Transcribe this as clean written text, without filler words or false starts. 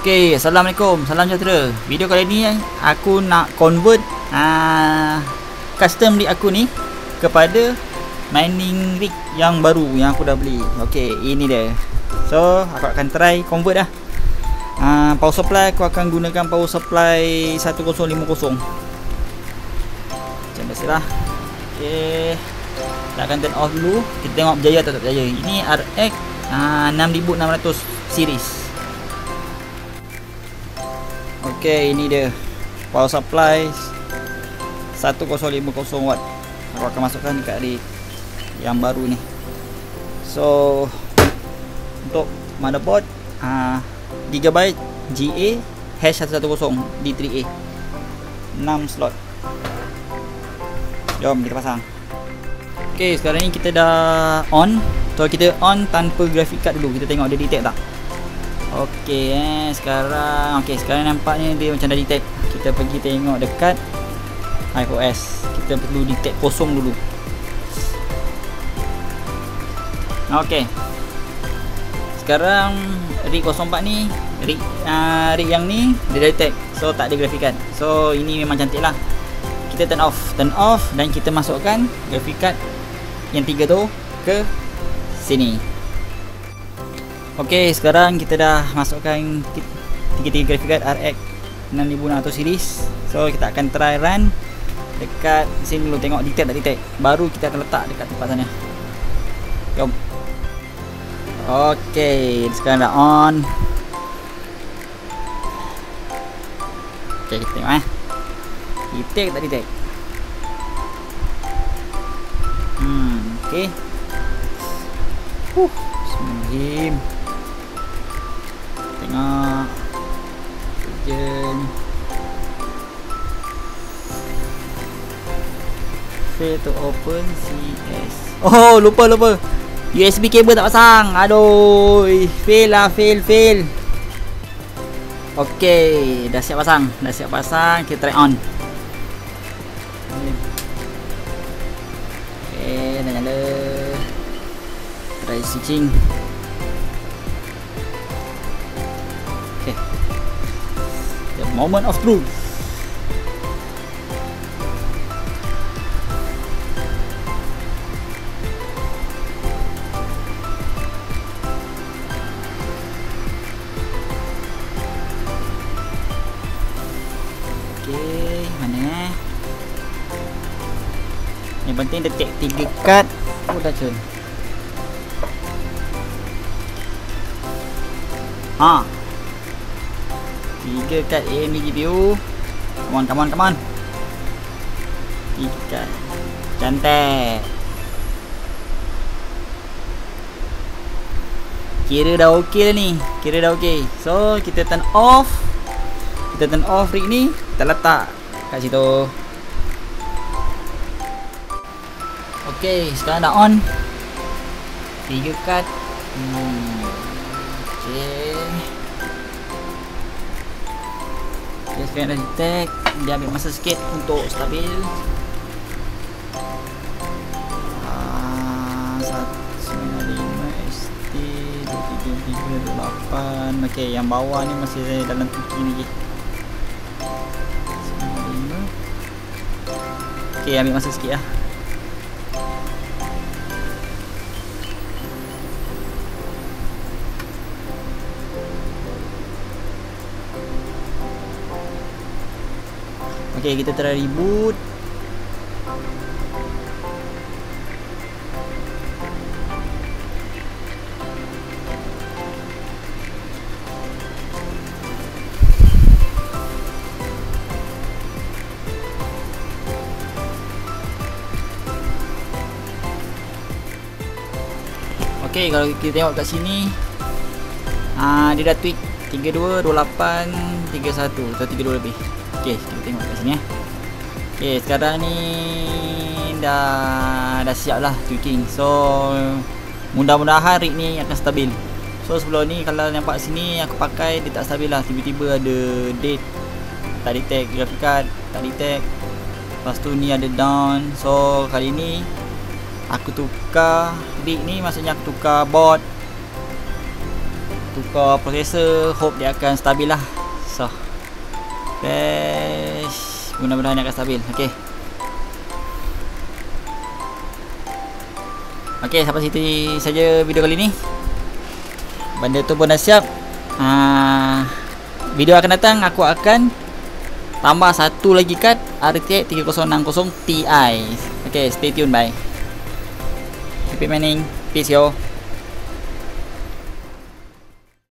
Okey, Assalamualaikum, salam sejahtera. Video kali ni aku nak convert custom rig aku ni kepada mining rig yang baru yang aku dah beli. Okey, ini dia. So, aku akan try convert dah. Power supply aku akan gunakan power supply 1050. Macam biasalah. Okey. Kita akan turn off dulu. Kita tengok berjaya atau tak berjaya. Ini RX 6600 series. Okey, ini dia power supply 1050 watt. Aku akan masukkan dekat rig yang baru ni. So, untuk motherboard GB GA #110 D3A 6 slot. Jom kita pasang. Okey, sekarang ni kita dah on. So kita on tanpa graphic card dulu. Kita tengok dia detect tak. Okey, sekarang nampaknya dia macam dah detect. Kita pergi tengok dekat iOS. Kita perlu detect kosong dulu. Okey. Sekarang rig 04 ni, rig yang ni dia dah detect. So tak ada graphic card. So ini memang cantik lah. Kita turn off dan kita masukkan graphic card yang 3 tu ke sini. Okey, sekarang kita dah masukkan 3 graphic card RX 6600 series. So kita akan try run dekat sini dulu, tengok detect tak detect. Baru kita akan letak dekat tempat sana. Jom. Okey, sekarang dah on. Okey, kita tengok detect tak detect. Okey. Bismillahirrahmanirrahim. Tengok. Hujan. Fail to open CS. Oh, lupa. USB cable tak pasang. Aduh, fail lah, fail. Okey, dah siap pasang. Kita try on. Okey, dah nyala. Try switching. Okay. The moment of truth. Okay, mana yang penting detect 3 card. Oh, dah cun. 3 card AMD GPU. Come on. 3 card. Cantik. Kira dah okey dah ni. So kita turn off rig ni. Kita letak kat situ. Okey, sekarang dah on. 3 card. Okey. Sekarang dah detect. Dia ambil masa sikit untuk stabil. 195 ST 2338. Okey, yang bawah ni masih dalam tuki ni. 95. Okey, ambil masa sikit lah. Okey, kita try reboot. Okey, kalau kita tengok kat sini, dia dah tweak 32, 28, 31 atau 32 lebih. Okey, kita tengok kat sini. Okey, sekarang ni dah siap lah tweaking. So mudah-mudahan rig ni akan stabil. So sebelum ni kalau nampak sini aku pakai dia tak stabil lah. Tiba-tiba ada date tak detect, graphic card tak detect. Lepas tu ni ada down. So kali ni aku tukar rig ni, maksudnya aku tukar board, tukar processor, hope dia akan stabil lah. So flash, mudah-mudahan dia akan stabil. Okay, okay, sampai situ saja video kali ni. Benda tu pun dah siap. Video akan datang aku akan tambah satu lagi card RTX 3060 Ti. Okay, stay tune, bye. Keep it mining. Peace yo.